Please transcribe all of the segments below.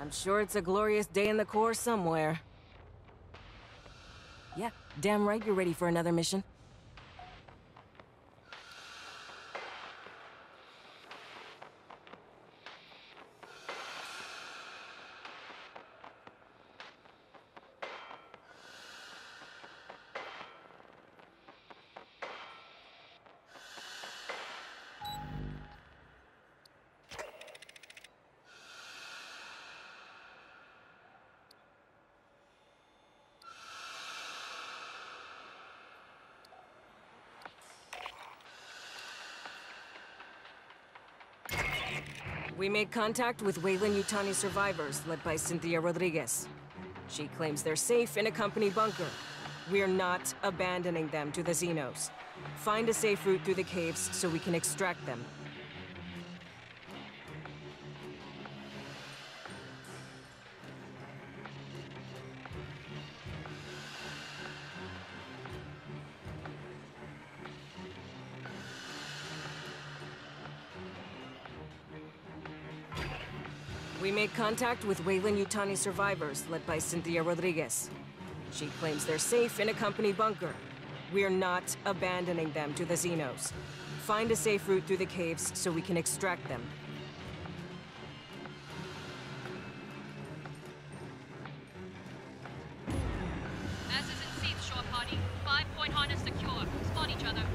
I'm sure it's a glorious day in the Corps somewhere. Yeah, damn right you're ready for another mission. We made contact with Weyland-Yutani survivors, led by Cynthia Rodriguez. She claims they're safe in a company bunker. We're not abandoning them to the Xenos. Find a safe route through the caves so we can extract them. We made contact with Weyland-Yutani survivors, led by Cynthia Rodriguez. She claims they're safe in a company bunker. We're not abandoning them to the Xenos. Find a safe route through the caves so we can extract them. As is in Seath, shore party. 5-point harness secure. Spot each other.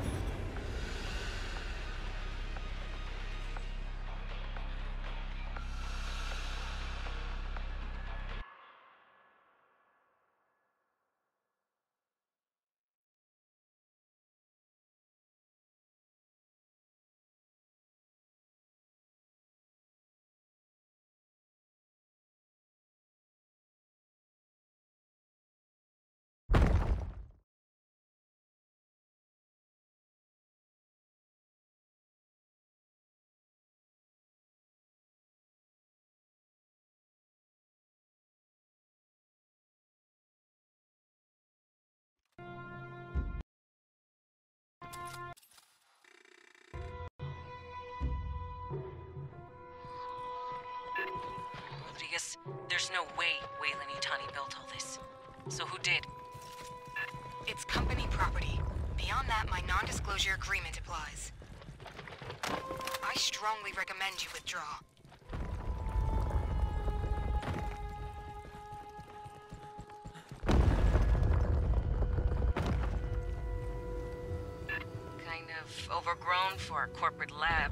Rodriguez, there's no way Weyland-Yutani built all this. So who did? It's company property. Beyond that, my non-disclosure agreement applies. I strongly recommend you withdraw. Kind of overgrown for a corporate lab.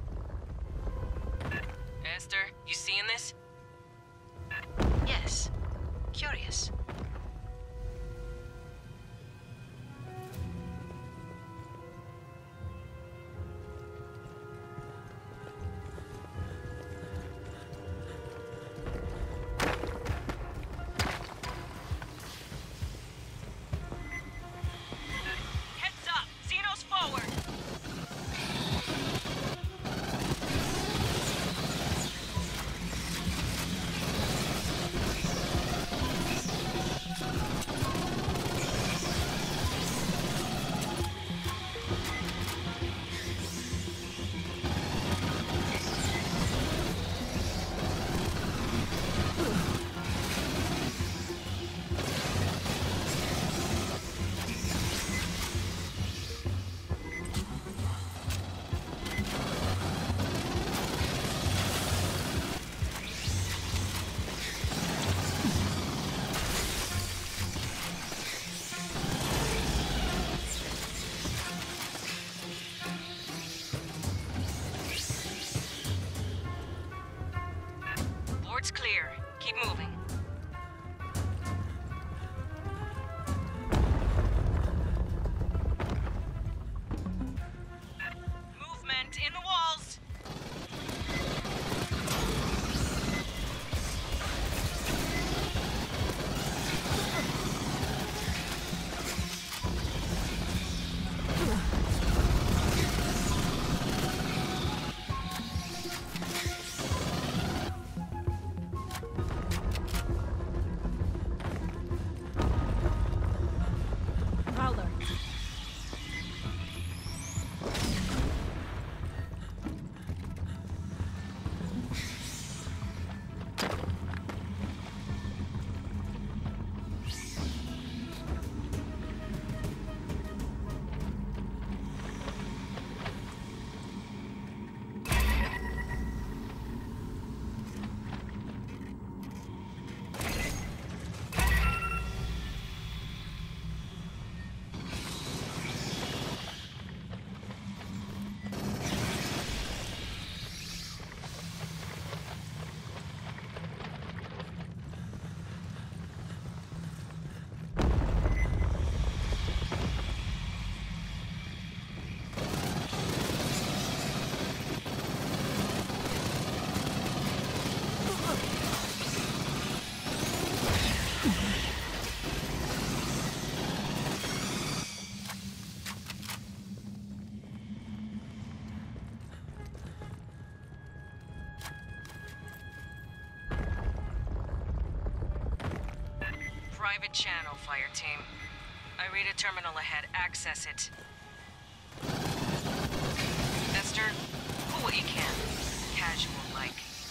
Esther, you seeing this? Yes. Curious. Heads up! Xenos forward! Board's clear. Keep moving. Movement in the walls! private channel, fire team. I read a terminal ahead. Access it. Esther, pull what you can. Casual-like.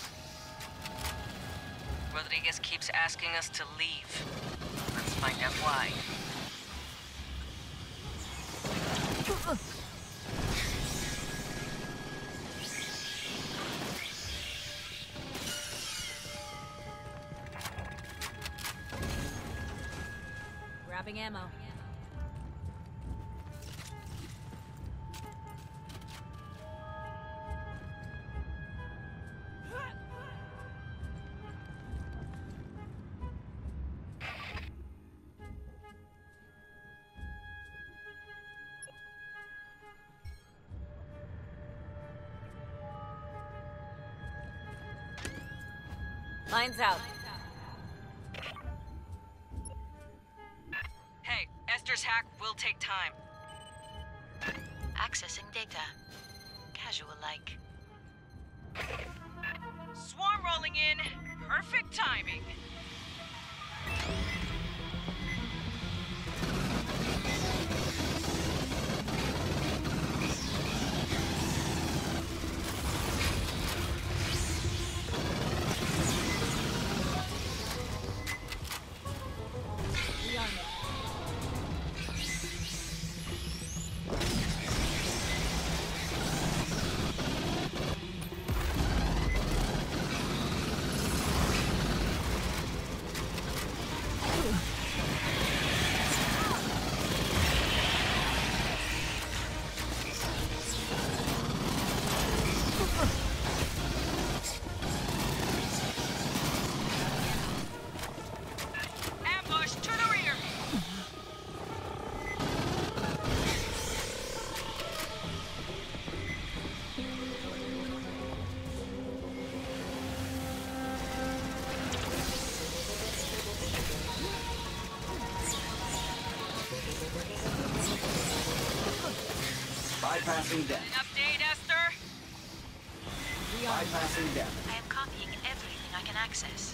Rodriguez keeps asking us to leave. Let's find out why. Grabbing ammo. Lines out. Hey, Esther's hack will take time. Accessing data. Casual-like. Swarm rolling in. Perfect timing. Bypassing death. Update, Esther? Bypassing death. I am copying everything I can access.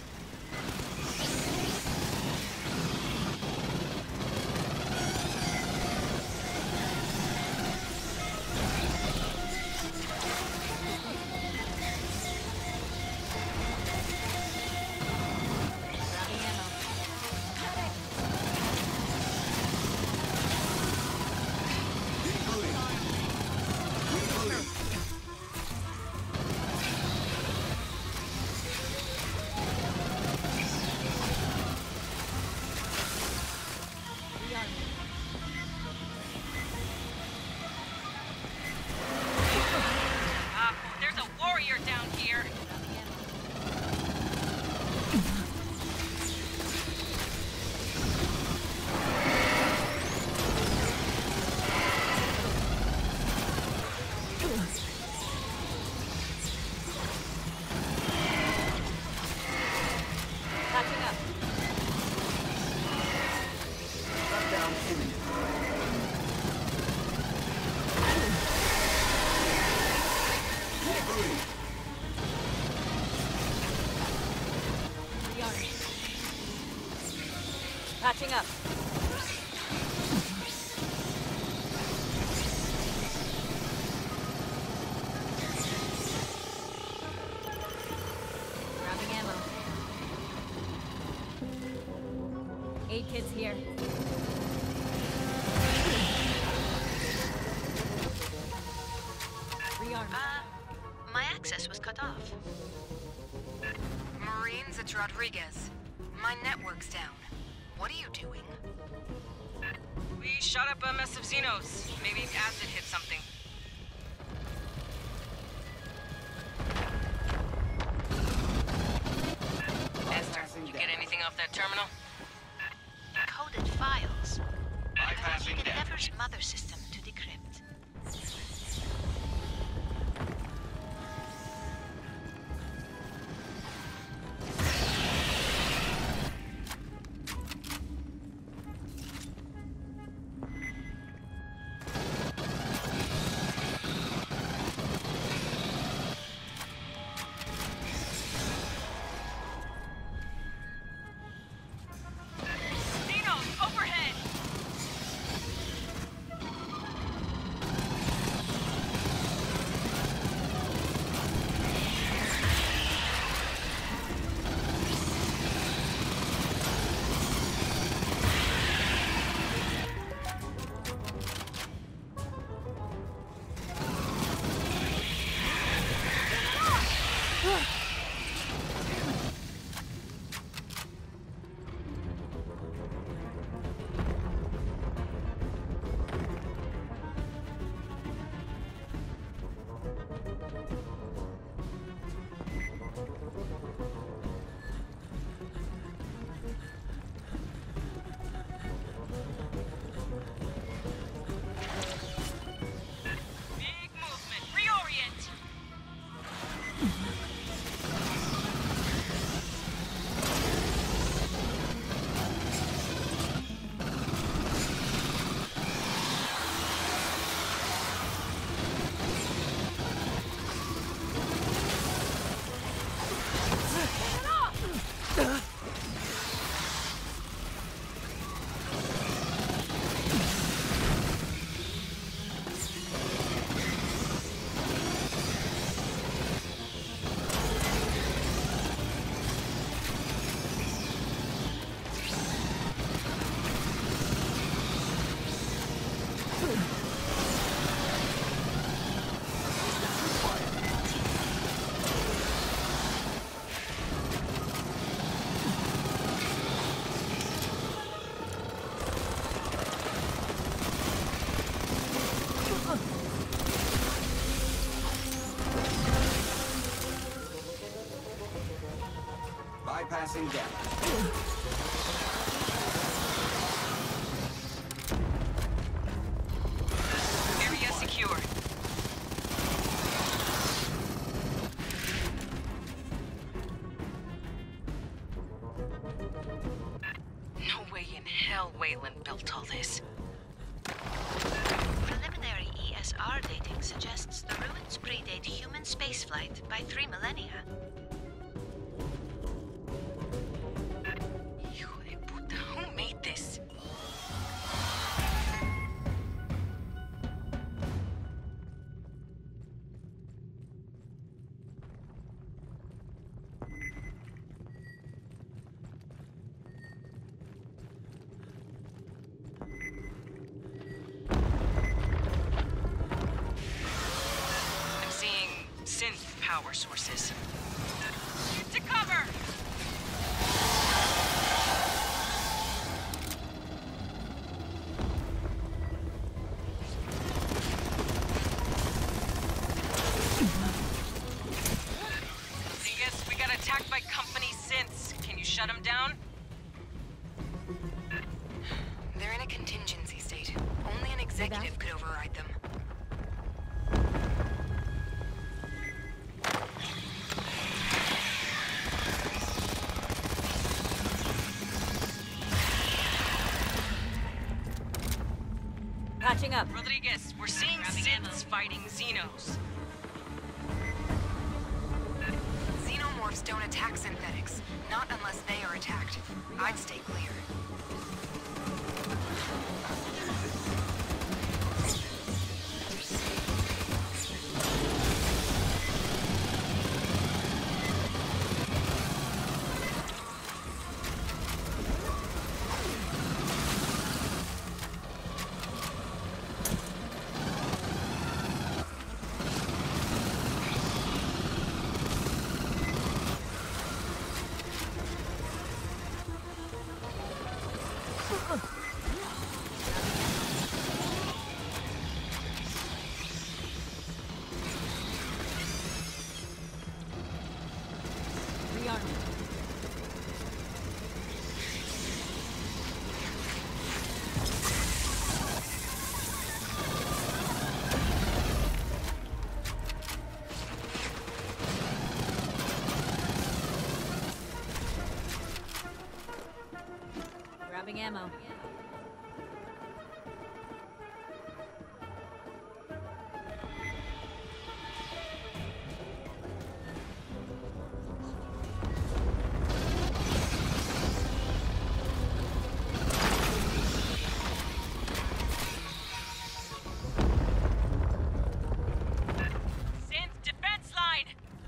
There's a warrior down here. Patching up. Shutdown imminent. Patching up. Grabbing ammo. 8 kids here. Rearm. My access was cut off. Marines, it's Rodriguez. My network's down. What are you doing? We shot up a mess of Xenos. Maybe acid hit something. Esther, you get anything off that terminal? Coded files. I Bypassing needed death. Ever's mother system to decrypt. passing down. Area secure. No way in hell Wayland built all this. Preliminary ESR dating suggests the ruins predate human spaceflight by 3 millennia. Hijo de puta, who made this? I'm seeing synth power sources. Get to cover! I guess we got attacked by company synths. Can you shut them down? They're in a contingency state. Only an executive could override them. Patching up. Rodriguez, we're seeing synths fighting Xenos. Xenomorphs don't attack synthetics. Not unless they are attacked. I'd stay clear. Grabbing ammo. Synth defense line!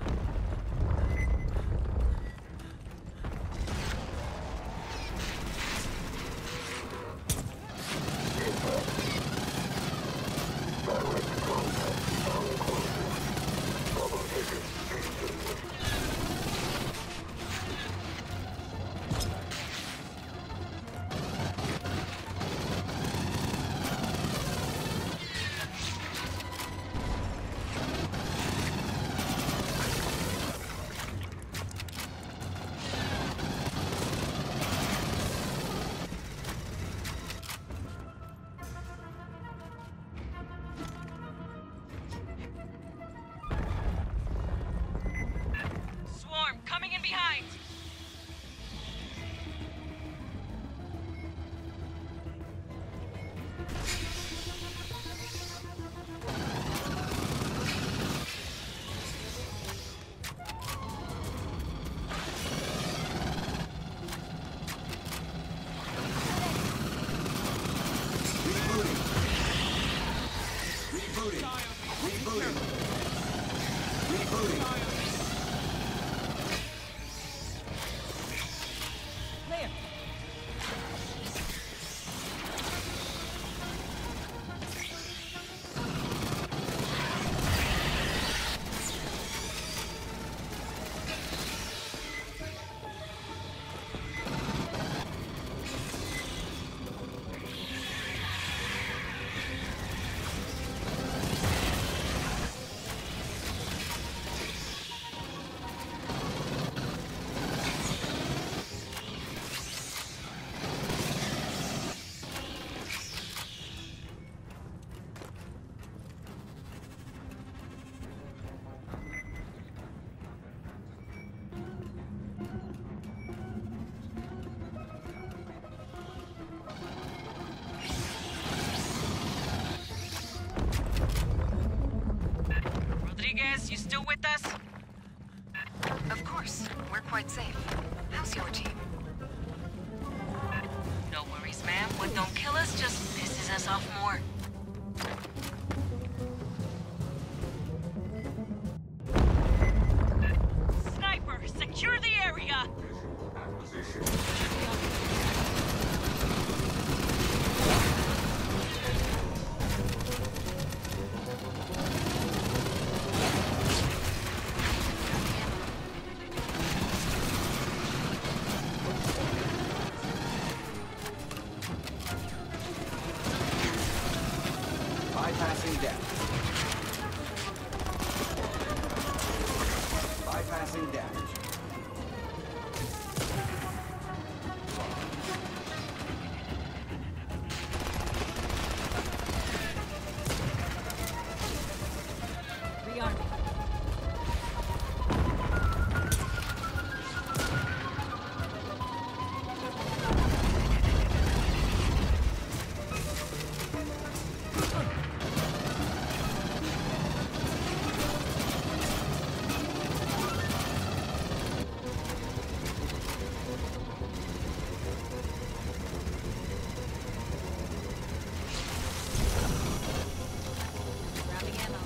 Swarm coming in behind! still with us? Of course, we're quite safe. How's your team? No worries, ma'am. What don't kill us just pisses us off more. Sniper, secure the area! Bypassing damage. Bypassing damage. Rearming. Grabbing ammo.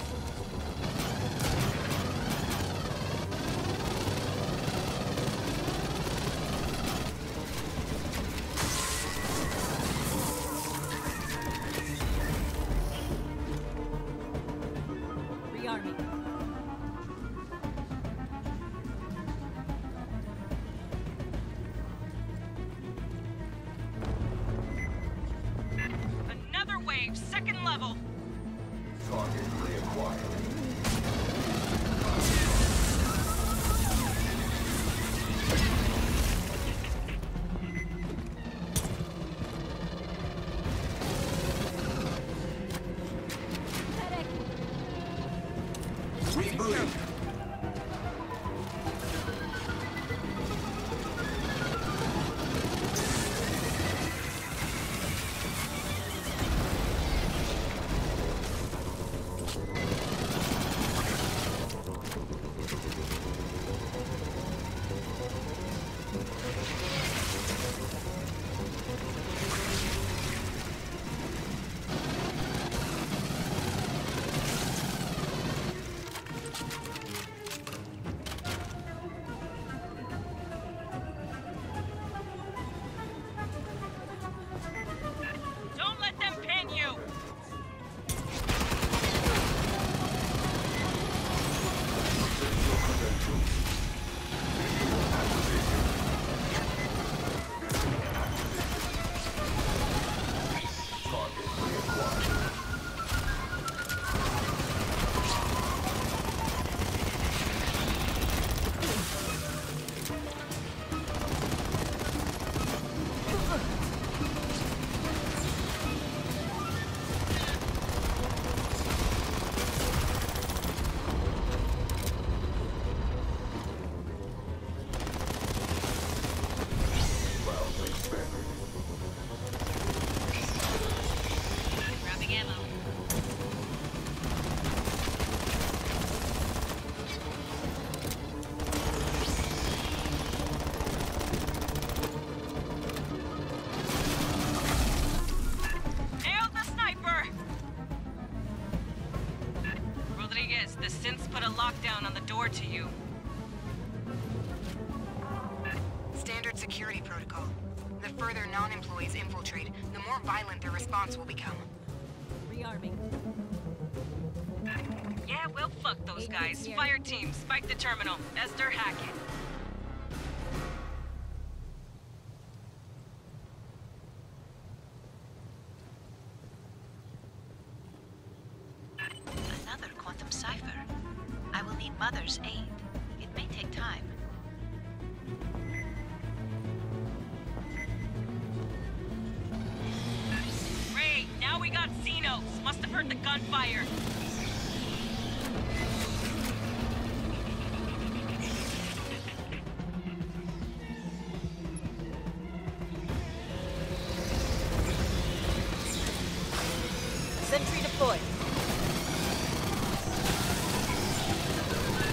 Rearming. Another wave, second level. Target reacquired. Rebooting. Don't let them pin you! Grabbing ammo. Nailed the sniper! Rodriguez, the synths put a lockdown on the door to you. Standard security protocol. The further non-employees infiltrate, the more violent their response will become. Rearming. Yeah, well, fuck those guys. Fire team, spike the terminal. Esther, hack it. Another quantum cipher. I will need Mother's aid. It may take time. Ray, now we got Xenos. Must have heard the gunfire. Sentry deployed.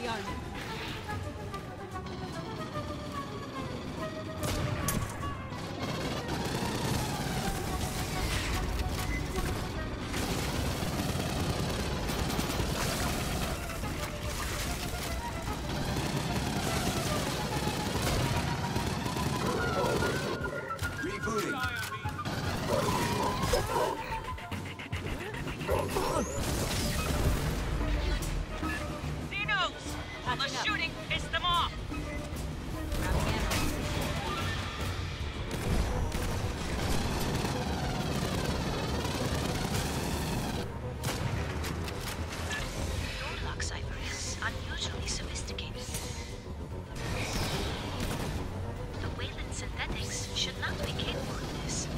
Rebooting. Xenos! All the shooting pissed them off! Door lock cipher is unusually sophisticated. The Wayland synthetics should not be capable of this.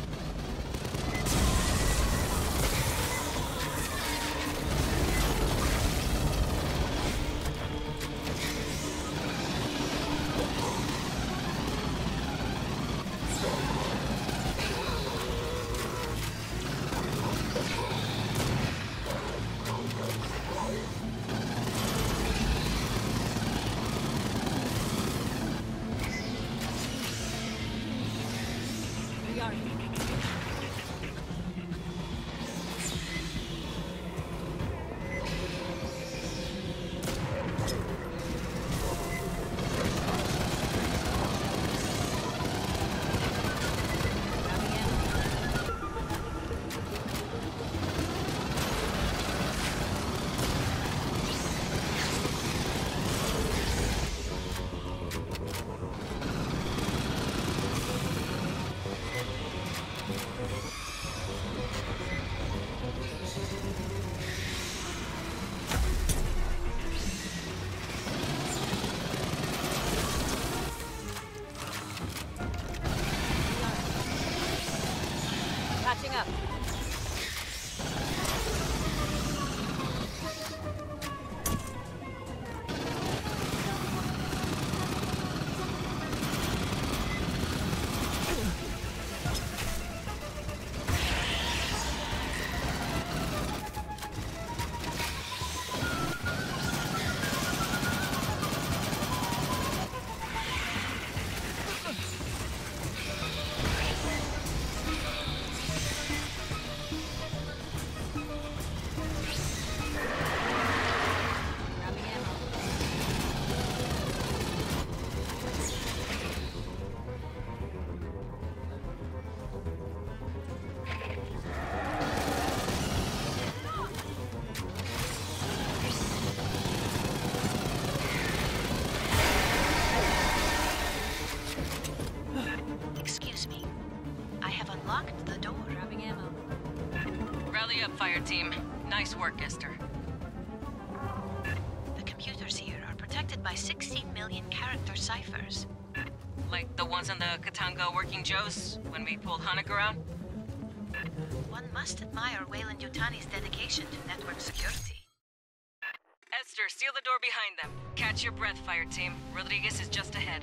Catching up. Excuse me. I have unlocked the door. Grabbing ammo. Rally up, fire team. Nice work, Esther. The computers here are protected by 16 million character ciphers. Like the ones on the Katanga Working Joes when we pulled Hanukkah out? One must admire Wayland Yutani's dedication to network security. Esther, seal the door behind them. Catch your breath, fire team. Rodriguez is just ahead.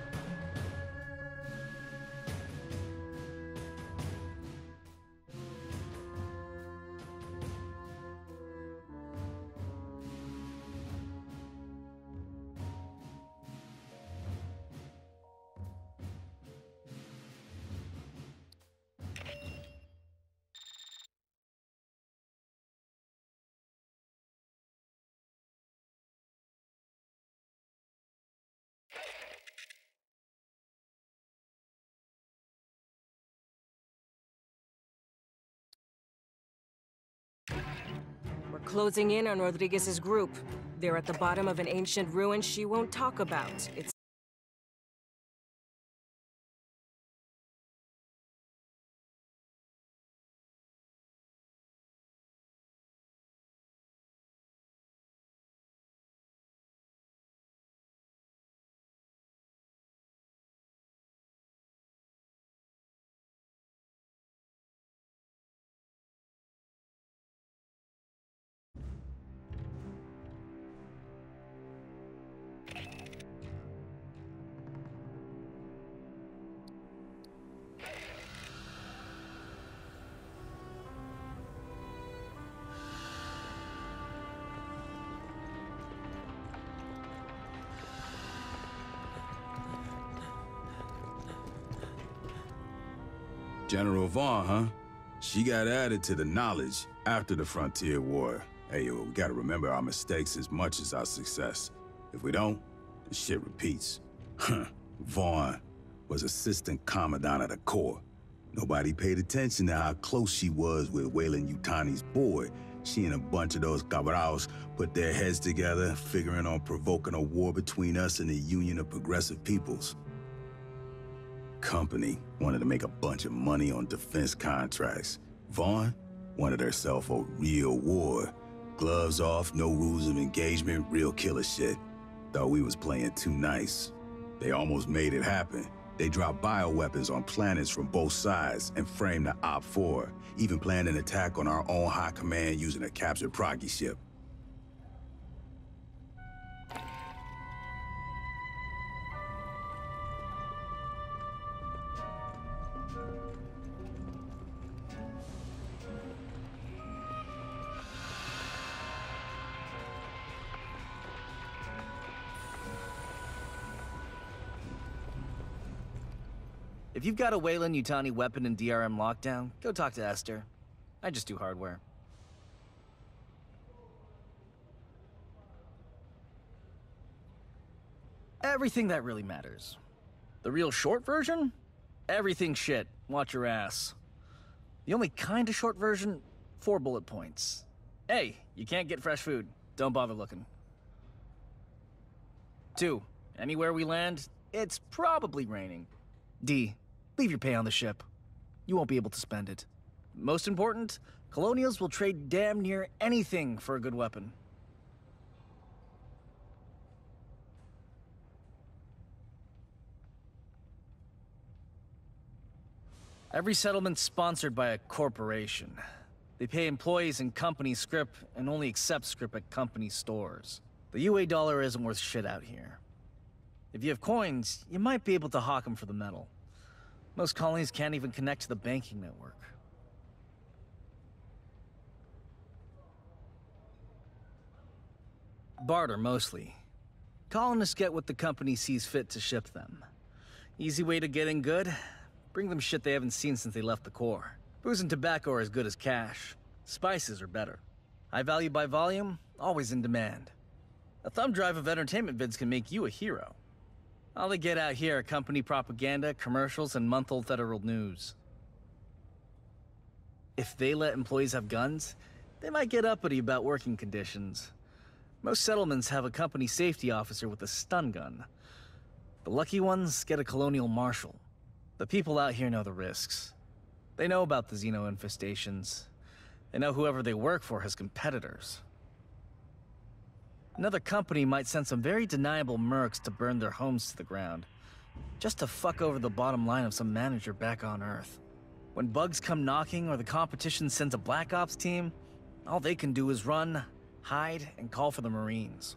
We're closing in on Rodriguez's group. They're at the bottom of an ancient ruin she won't talk about. It's General Vaughn, huh? She got added to the knowledge after the Frontier War. Hey, yo, we gotta remember our mistakes as much as our success. If we don't, the shit repeats. Vaughn was Assistant Commandant of the Corps. Nobody paid attention to how close she was with Weyland-Yutani's boy. She and a bunch of those cabals put their heads together, figuring on provoking a war between us and the Union of Progressive Peoples. Company wanted to make a bunch of money on defense contracts. Vaughn wanted herself a real war. Gloves off, no rules of engagement, real killer shit. Thought we was playing too nice. They almost made it happen. They dropped bioweapons on planets from both sides and framed the Op-4, even planned an attack on our own high command using a captured Proggy ship. If you've got a Weyland-Yutani weapon and DRM lockdown, go talk to Esther. I just do hardware. Everything that really matters. The real short version? Everything shit. Watch your ass. The only kind of short version? 4 bullet points. A, you can't get fresh food. Don't bother looking. 2, anywhere we land, it's probably raining. D, leave your pay on the ship. You won't be able to spend it. Most important, Colonials will trade damn near anything for a good weapon. Every settlement's sponsored by a corporation. They pay employees in company scrip and only accept scrip at company stores. The UA dollar isn't worth shit out here. If you have coins, you might be able to hawk them for the metal. Most colonies can't even connect to the banking network. Barter, mostly. Colonists get what the company sees fit to ship them. Easy way to get in good? Bring them shit they haven't seen since they left the Corps. Booze and tobacco are as good as cash. Spices are better. High value by volume, always in demand. A thumb drive of entertainment vids can make you a hero. All they get out here are company propaganda, commercials, and month-old federal news. If they let employees have guns, they might get uppity about working conditions. Most settlements have a company safety officer with a stun gun. The lucky ones get a colonial marshal. The people out here know the risks. They know about the Xeno infestations. They know whoever they work for has competitors. Another company might send some very deniable mercs to burn their homes to the ground, just to fuck over the bottom line of some manager back on Earth. When bugs come knocking or the competition sends a Black Ops team, all they can do is run, hide, and call for the Marines.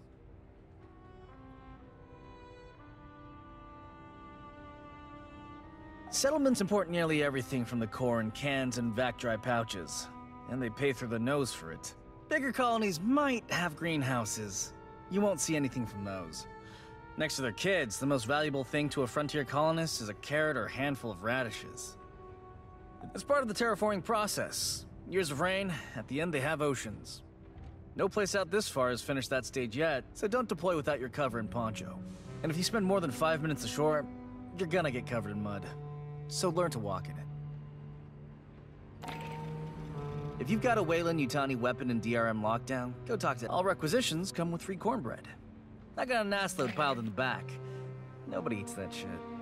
Settlements import nearly everything from the Corps in cans and vac dry pouches, and they pay through the nose for it. Bigger colonies might have greenhouses. You won't see anything from those. Next to their kids, the most valuable thing to a frontier colonist is a carrot or handful of radishes. It's part of the terraforming process. Years of rain, at the end they have oceans. No place out this far has finished that stage yet, so don't deploy without your cover and poncho. And if you spend more than 5 minutes ashore, you're gonna get covered in mud. So learn to walk in it. If you've got a Weyland-Yutani weapon and DRM lockdown, go talk to all requisitions come with free cornbread. I got an ass load piled in the back. Nobody eats that shit.